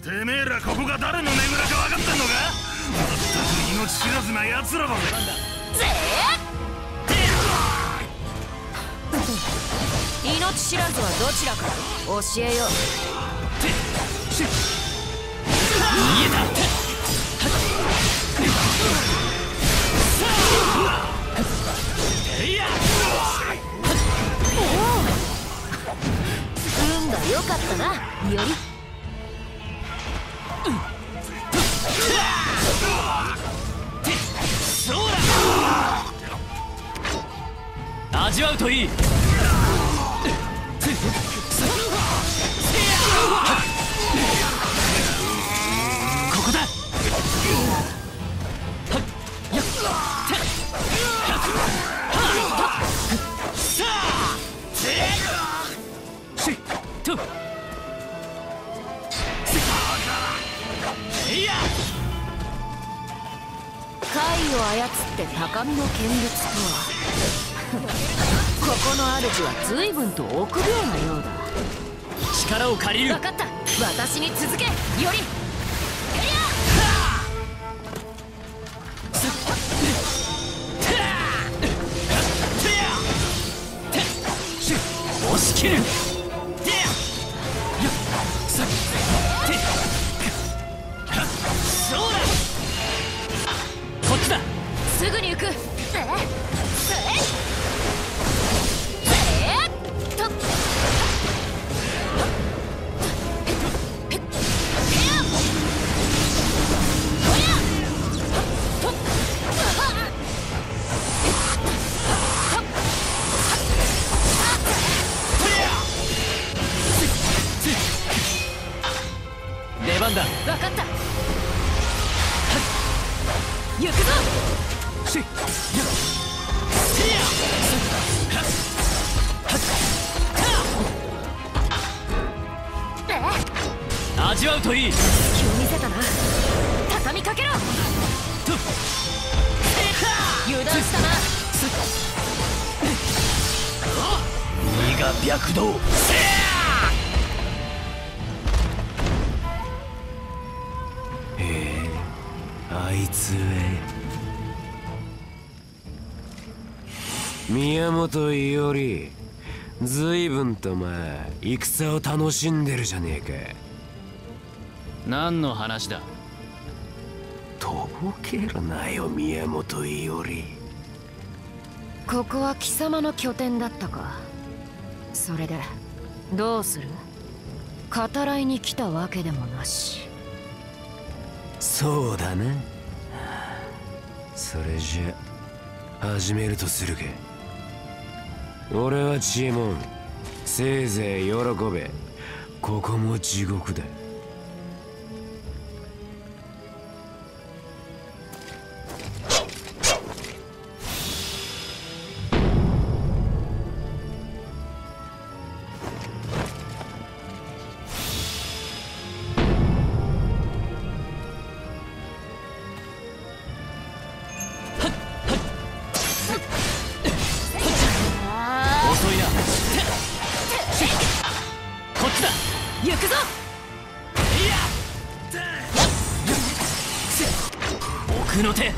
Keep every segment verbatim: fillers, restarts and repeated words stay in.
てめえらここが誰のねぐらか分かってんのか。まったく命知らずな奴らだぜ。 ぜえ命知らずはどちらか教えよう。 逃げた。 運が良かったな、より。 そうだ。味わうといい。ここだ。 貝を操って高みの見物とはここの主は随分と臆病なようだ。 力を借りる。 分かった。私に続け、より。 押し切る。そうだ。こっちだ。 すぐに行く。 出番だ。 分かった。行くぞ。 しっ味わうといい。 気を見せたな。畳みかけろ。油断したな。 身が白道。へえ、あいつへ。宮本伊織、随分とまあ戦を楽しんでるじゃねえか。何の話だ。とぼけるなよ、宮本伊織。 ここは貴様の拠点だったか。それでどうする。語らいに来たわけでもなし。 そうだな。それじゃ始めるとするか。俺は知恵もん、せいぜい喜べ。ここも地獄だ。 行くぞ。 奥の手。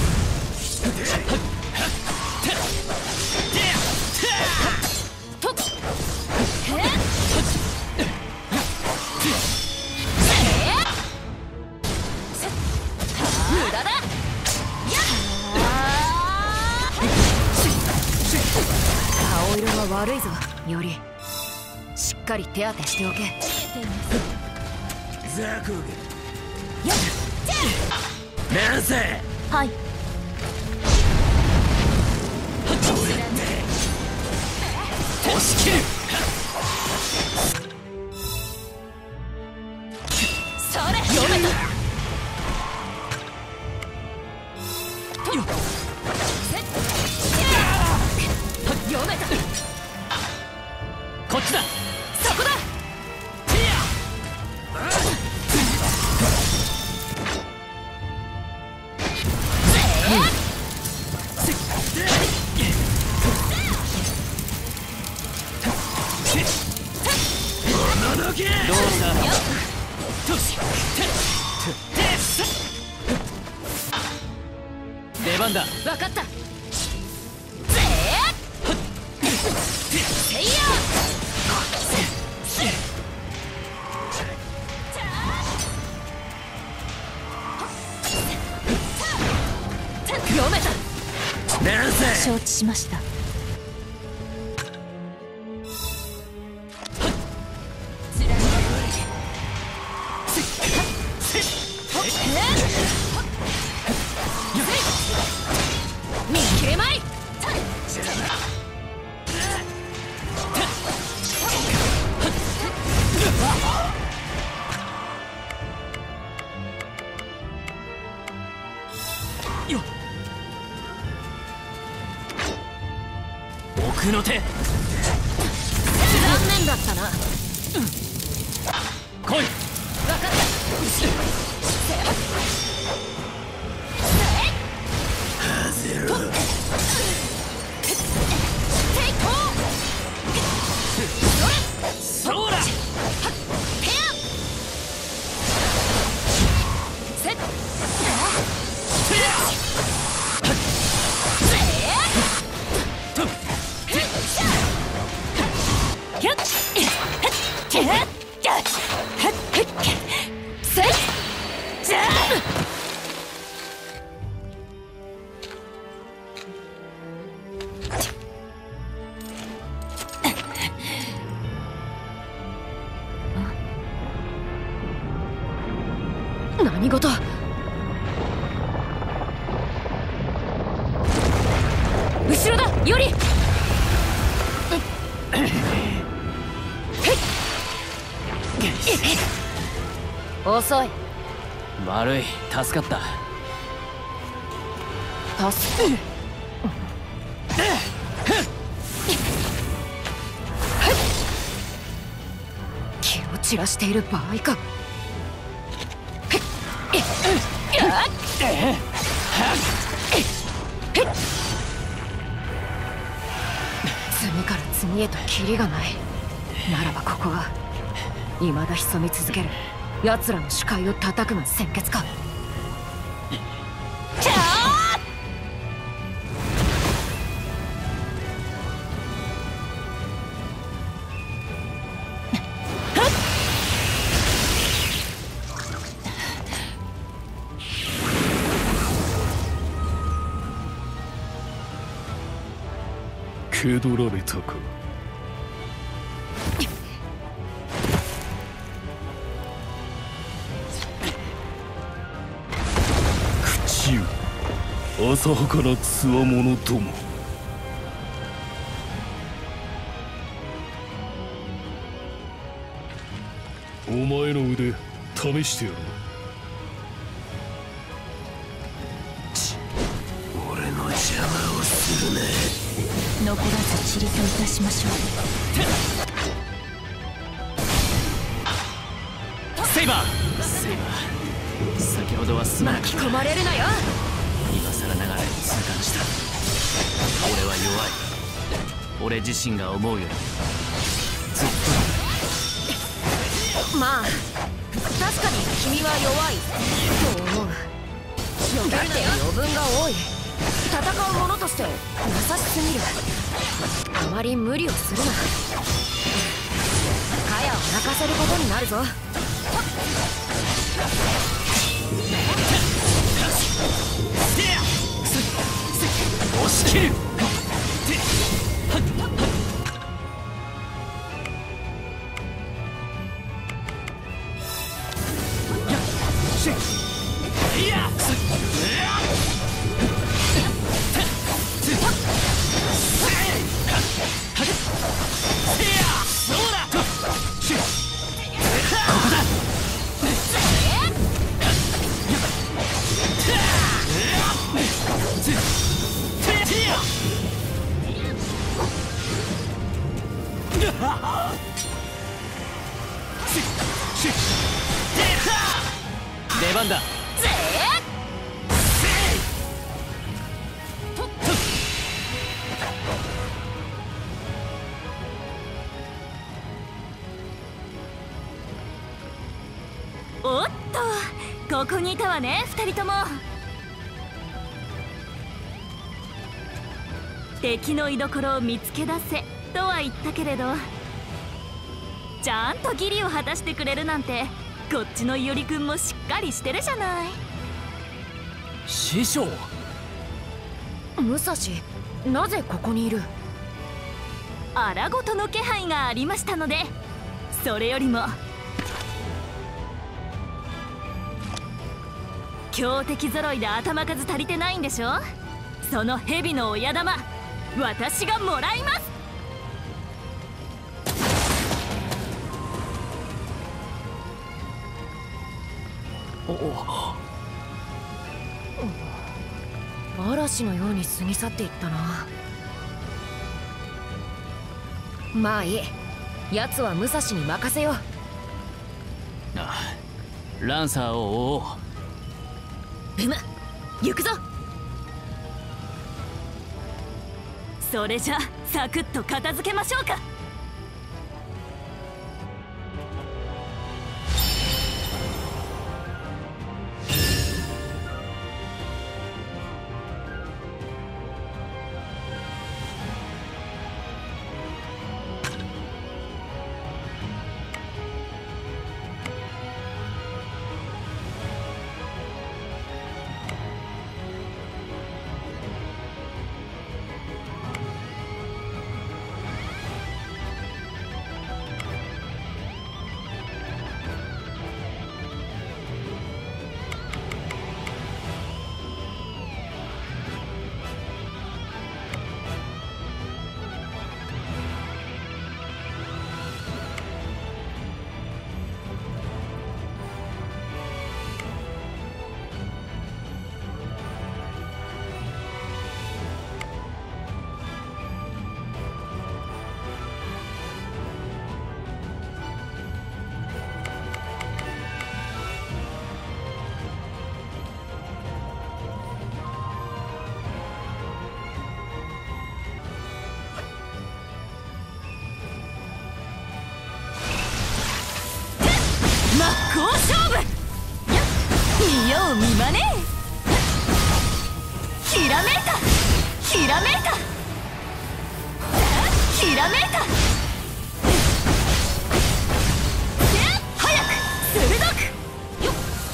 無駄だ。顔色が悪いぞ、より。しっかり手当てしておけ。 ザコがなぜ。 はい。 押し切る。 それ読めた。読めた。 こっちだ。 そこだ。 出番だ。 分かった。ぜーせいや読めた。承知しました。見切れまい。 奥の手。 残念だったな。 来い。 分かった。 そうだ。 何事。後ろだ。より遅い。 悪い。助かった。 助け気を散らしている場合か。次から次へとキリがない。ならばここは未だ潜み続ける奴らの視界を叩くが先決か。 蹴取られたか。口よ、浅はかなつわものども。お前の腕試してやろう。俺の邪魔をするな。 残らず散りといたしましょう。 セイバーセイバー、先ほどはすまなかった。 巻き込まれるなよ。 今更ながらに痛感した。俺は弱い。俺自身が思うよりずっと。 まあ確かに君は弱いと思う。だって余分が多い。戦う者として優しすぎる。あまり無理をするな。カヤを泣かせることになるぞ。 押し切る。出番だ。 おっと、ここにいたわね、二人とも。敵の居所を見つけ出せとは言ったけれど、ちゃんと義理を果たしてくれるなんて、こっちの伊織くんもしっかりしてるじゃない。 師匠。 武蔵、なぜここにいる？ 荒事の気配がありましたので。それよりも強敵揃いで頭数足りてないんでしょ。その蛇の親玉、私がもらいます。 おお、 嵐のように過ぎ去っていったな。まあいい、奴は武蔵に任せよう。 ああ、ランサーを追おう。 うむ、行くぞ。 それじゃサクッと片付けましょうか。真っ向勝負、見よう見まねえ。ひらめいた、ひらめいた、ひらめいた。早く鋭く、よっ、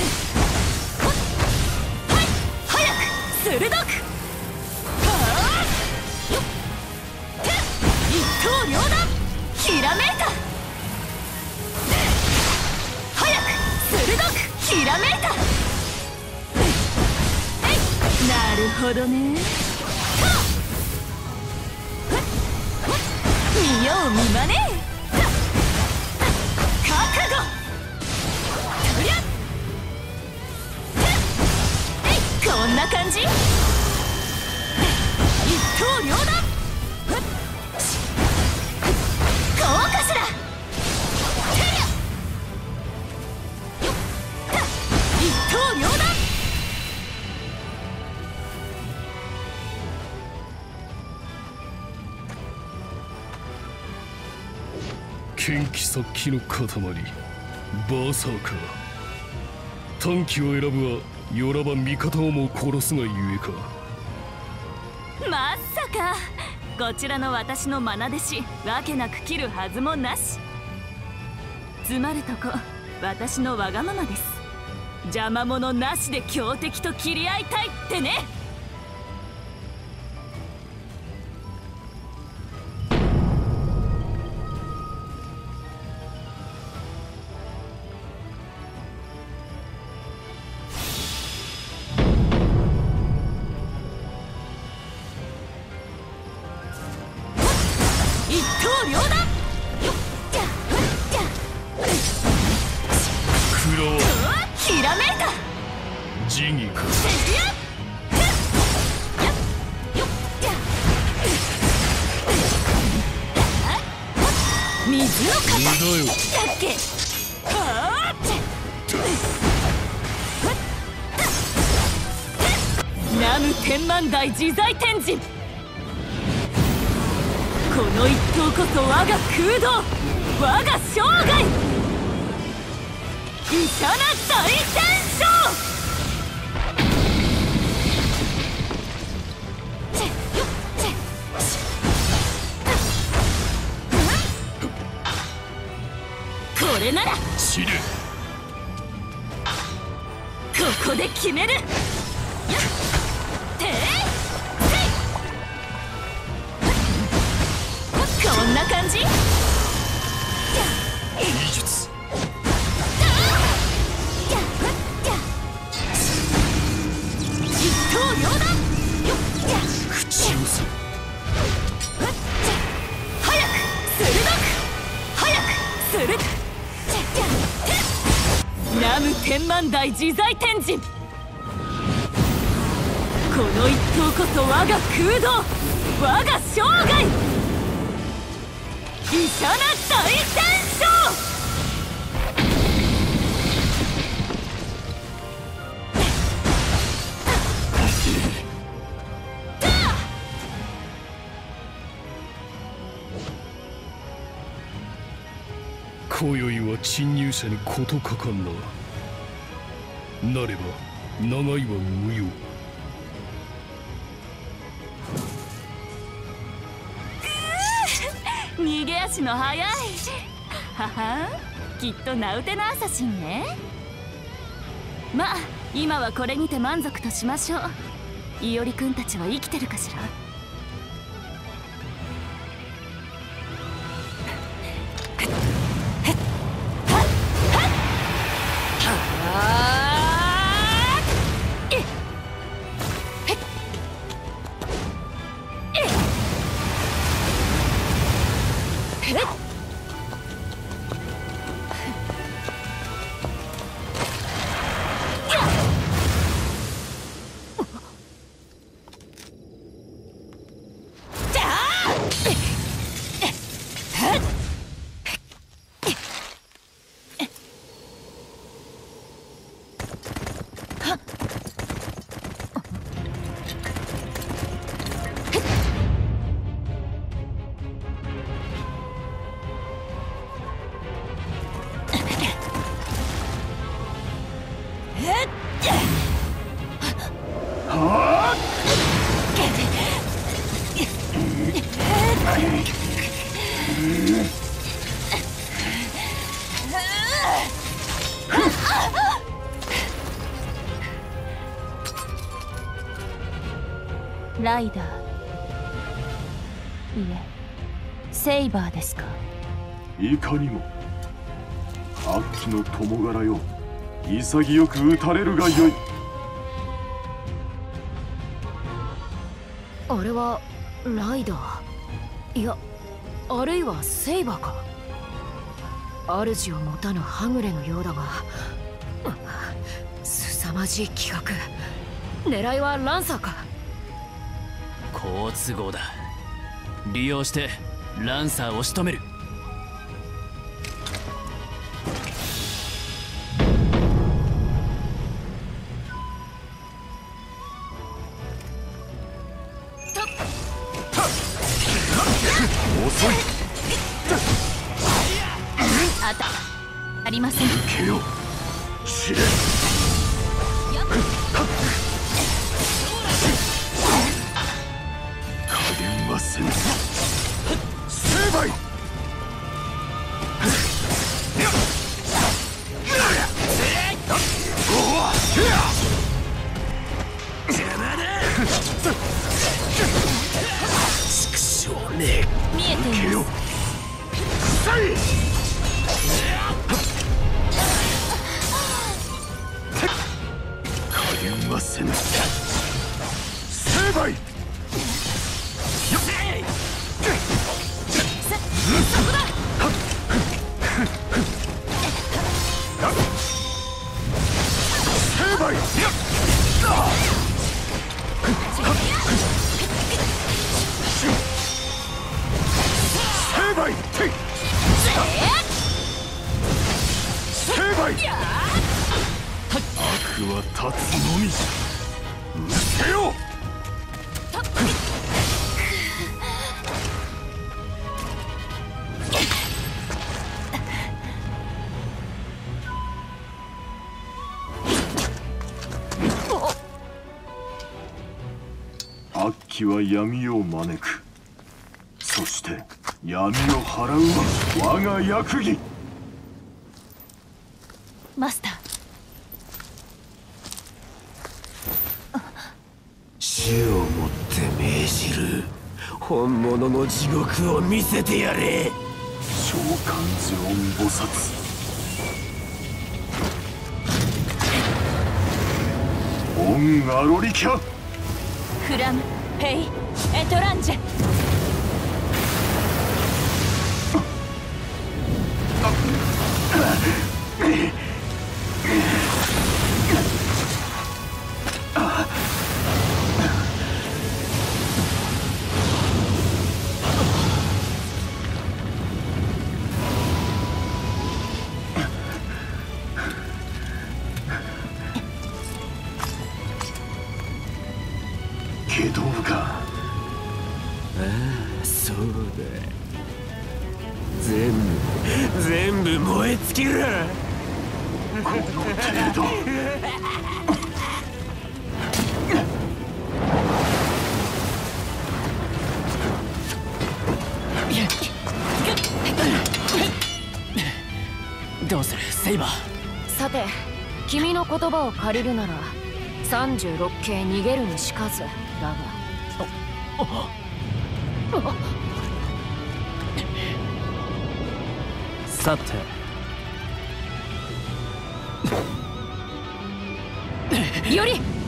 はい、早く鋭く、はあ、よっ、一刀両断、ひらめいた。鋭くひらめいた。なるほどね。見よう見まねえ。覚悟。とりゃこんな感じ。一刀両断。こうかしら。一刀両断。 剣気殺気の塊、バーサーカー。短気を選ぶはよらば味方をも殺すがゆえか。 まさかこちらの私の愛弟子、わけなく切るはずもなし。つまるとこ私のわがままです。邪魔者なしで強敵と切り合いたいってね。一刀両断。よっじゃふっじゃ食らわひらめいた。 辞儀か。 せやっよっよっじゃ水の無駄よ。 だっけ。はあ南無天満大自在天神。この一刀こそ我が空洞、我が生涯。 イシャナ大戦争。これなら知れ。 ここで決める。やっ、てい、こんな感じ。 技術。 一刀両断。 口寄せ。 早く鋭く、早く鋭く。南無天満大自在天神。この一刀こそ我が空洞、我が生涯。イシャナ大戦争。 今宵は侵入者に事かかんな。なれば長いは無用。 逃げ足の速い。ははん、きっと名うてのアサシンね。まあ今はこれにて満足としましょう。伊織くんたちは生きてるかしら。ライダー、いえセイバーですか。 いかにも。悪鬼の友柄よ、潔く撃たれるがよい。 あれはライダー、いやあるいはセイバーか。主を持たぬはぐれのようだが、凄まじい気迫。狙いはランサーか。 好都合だ。利用してランサーを仕留める。 遅い。 あたありません。 けよ、知れ。加減はせん。成敗。 畜生ね。 見えていけよ、さい。加減はせん。成敗。 そこだ。 成敗。成敗。成敗。悪は立つのみ。うせよ。 敵は闇を招く。そして闇を払うは我が役儀。 マスター、 死をもって命じる。本物の地獄を見せてやれ。 召喚ゼオン菩薩。オンアロリキャ。 フラムヘイエトランジェ。 けどうか。 ああ、そうだ。全部全部燃え尽きる。 この程度。 どうするセイバー。 さて、君の言葉を借りるならさんじゅうろっけい逃げるにしかずだが。 さてより